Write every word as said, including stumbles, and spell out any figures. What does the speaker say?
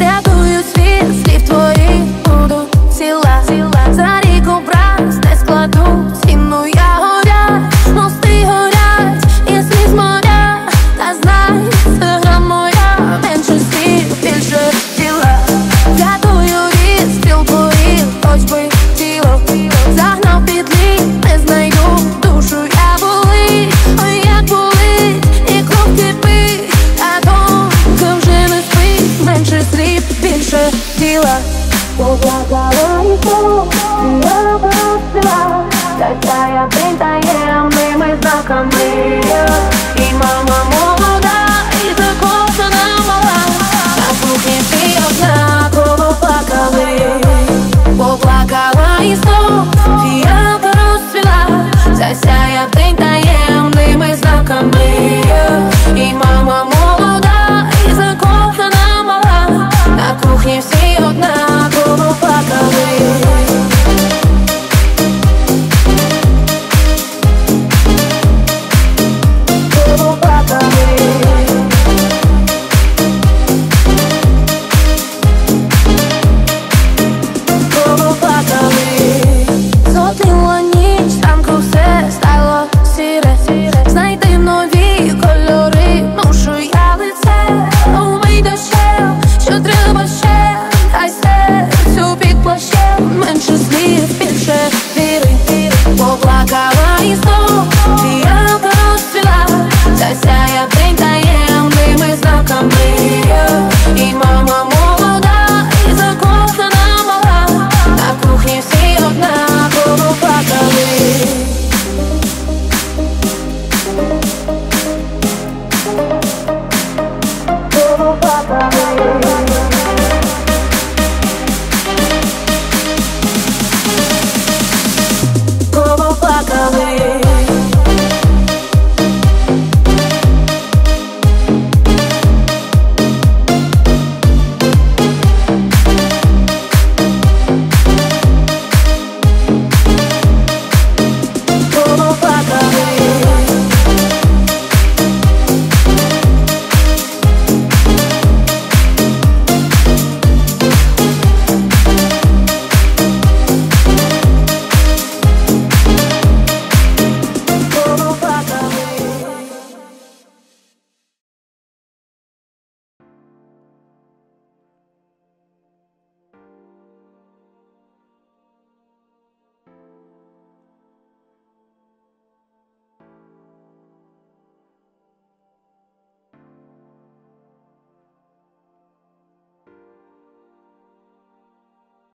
Рятую світ, слів твоїх буду ціла. За ріку брать, не складу ціну. Я горять, мости горять, і сліз моря. Та знай, це гра моя, менше слів, більше тіла. Рятую різ, стріл твоїх, хоч би тіло. Загнав під лід, не знайду душу. Я болить, ой, як болить, і кров кипить. А думка вже не спить, менше слів, більше тіла. Поплакала і